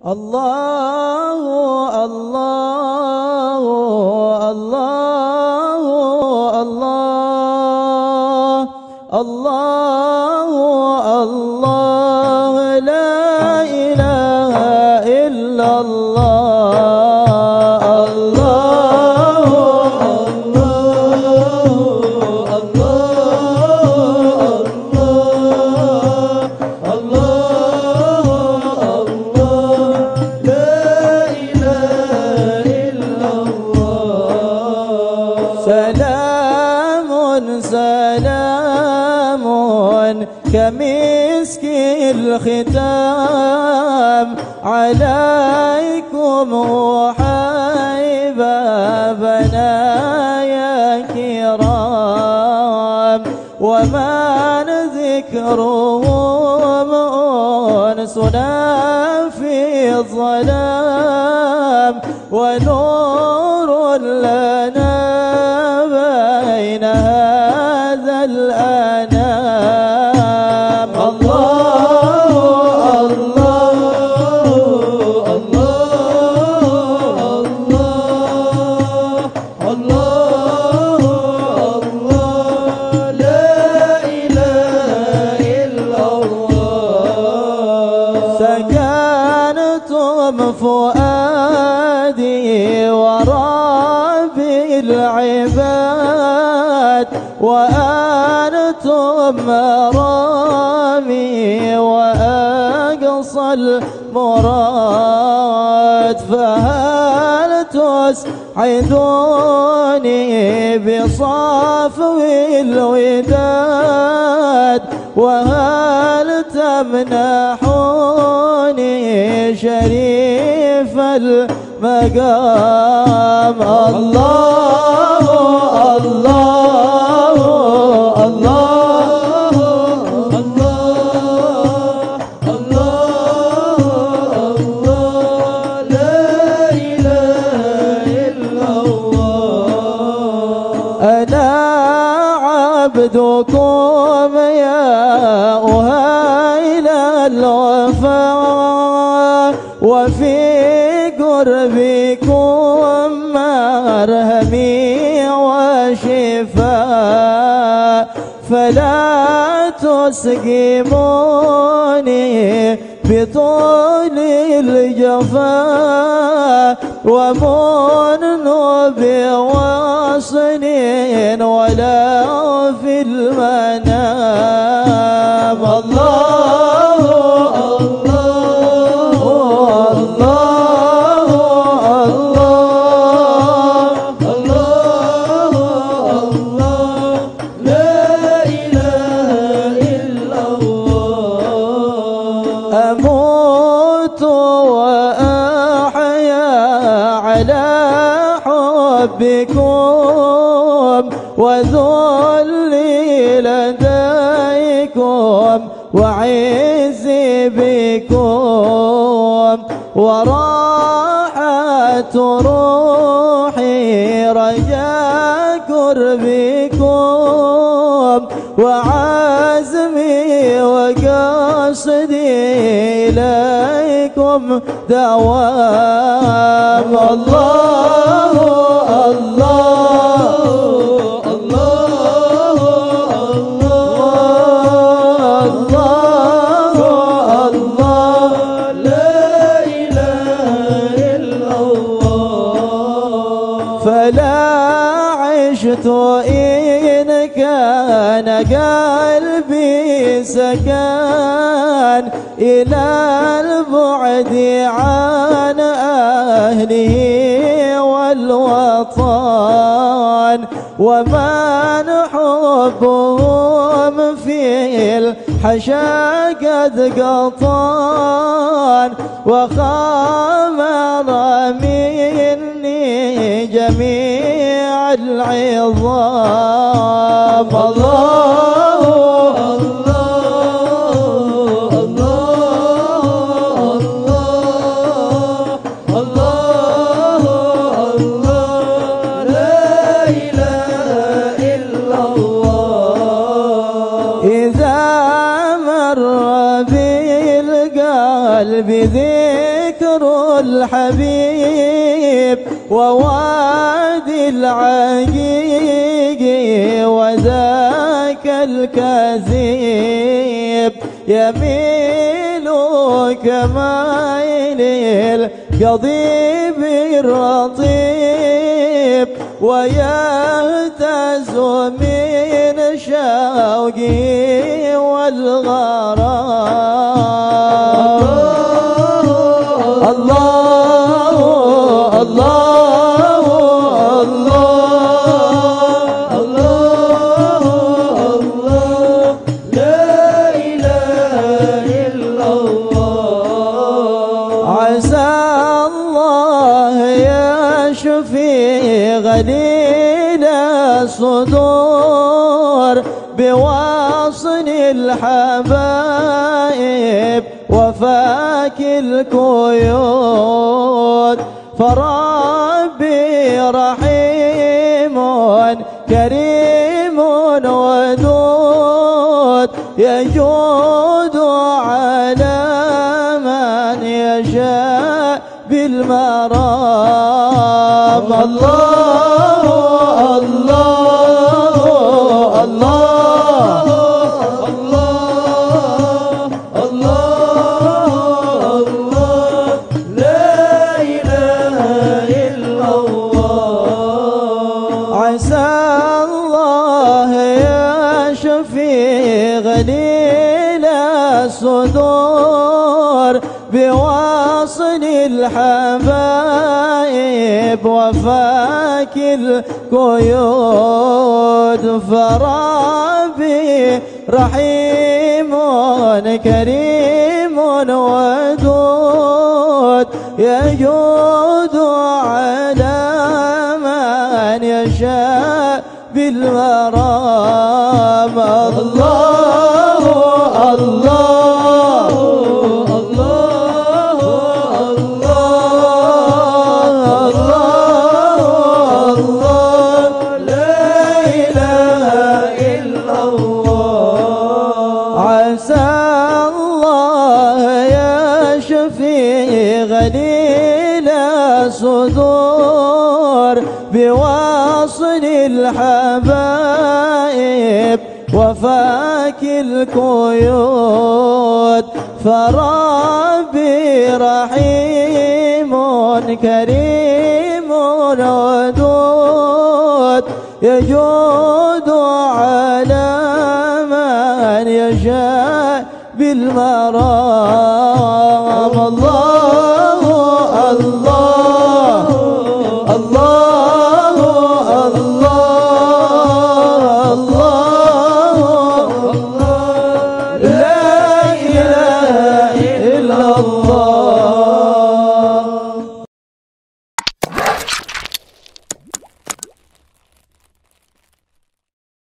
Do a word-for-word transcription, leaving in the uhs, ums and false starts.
الله الله الله الله الله الله لا إله إلا الله الله الله الله الله سلام سلام كمسك الختام عليكم وحبابنا يا كرام ومن ذكرهم أنسنا في الظلام ونور لنا بين هذا الأنام الله الله الله الله الله الله لا إله إلا الله سكنتم فؤادي وربي العباد وأنتم مرامي وأقصى المراد فهل تسعدوني بصفو الوداد وهل تمنحوني شريف المقام الله الله الله الله الله لا إله إلا الله أنا عبدكم يا أهيل الوفاء وفي قربكم مرهمي وشفاء فلا تسقموني بطول الجفاء ومن بوصل ولا في المنام الله الله الله الله الله لا إله إلا الله أموت وأحيا على حبكم وذلي لديكم وعزي بكم وراحة روحي رجاء قربكم وعزمي وقصدي إليكم دوام الله الله الله الله الله لا إله إلا الله فلا عشت إن كان قلبي سكان إلى البعد عن أهله والوطن ومن حبهم في الحشا قد قطان وخامر مني جميع العظام الله الله الله الله الله لا إله إلا الله إذا مر بالقلب ذكر ذكر الحبيب ووادي العقيق وذاك الكذيب يميل كمايل القضيب الرطيب ويهتز من شوقي والغرام. الله الله الله الله الله لا إله إلا الله. عسى الله يشفي غليل الصدور بوصل الحبائب وفاك القيود فربي رحيم كريم ودود يجود على من يشاء بالمرام. الله الله الله الله الله الله لا إله إلا الله. عسى الله يشفي غليل الصدور بوصل الحبائب وفاك القيود فربي رحيم كريم ودود يجود على من يشاء بالمرام. الله الله الله الله الله لا إله إلا الله. عسى الله يشفي غليل الصدور بوصل الحبائب وفاك القيود فربي رحيم كريم ودود يجود على من يشاء بالمرام.